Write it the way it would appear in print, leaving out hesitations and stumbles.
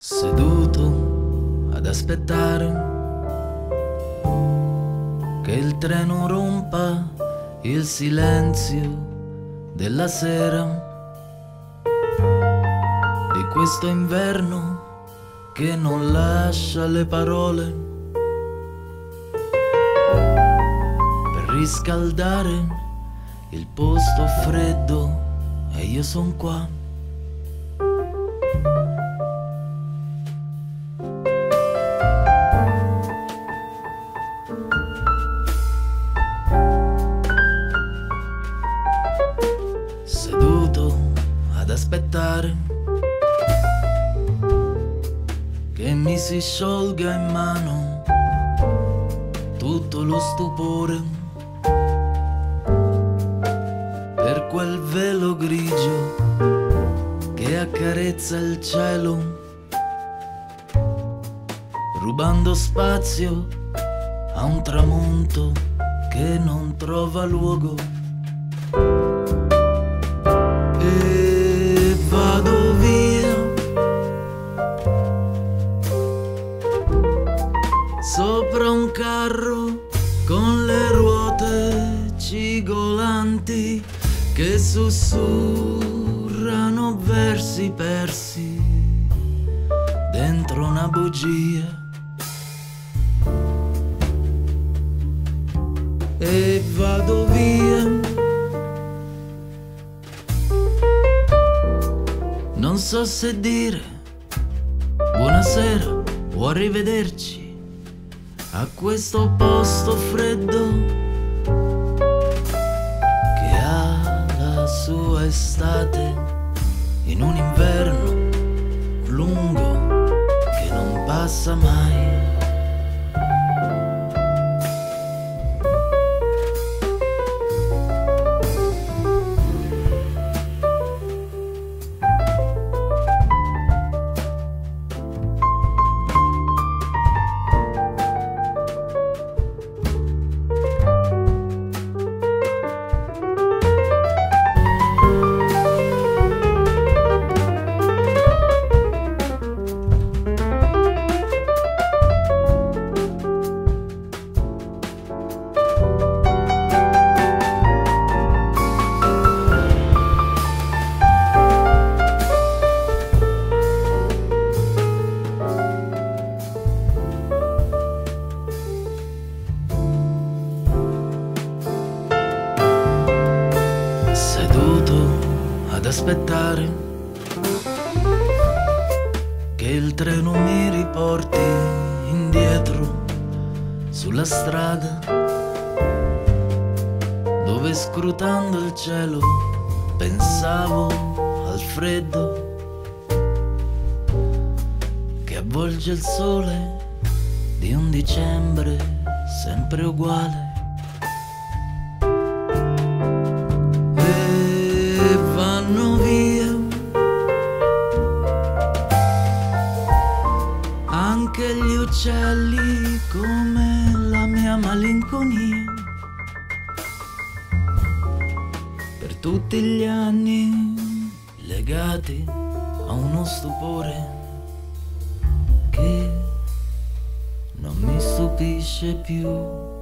Seduto ad aspettare che il treno rompa il silenzio della sera di questo inverno che non lascia le parole per riscaldare il posto freddo, e io son qua. Seduto ad aspettare che mi si sciolga in mano tutto lo stupore per quel velo grigio che accarezza il cielo, rubando spazio a un tramonto che non trova luogo. E vado via sopra un carro con le ruote cigolanti che sussurrano versi persi dentro una bugia. E vado via, non so se dire buonasera o arrivederci a questo posto freddo che ha la sua estate in un inverno lungo che non passa mai. Ad aspettare che il treno mi riporti indietro sulla strada dove, scrutando il cielo, pensavo al freddo che avvolge il sole di un dicembre sempre uguale. Vanno via anche gli uccelli come la mia malinconia, per tutti gli anni legati a uno stupore che non mi stupisce più.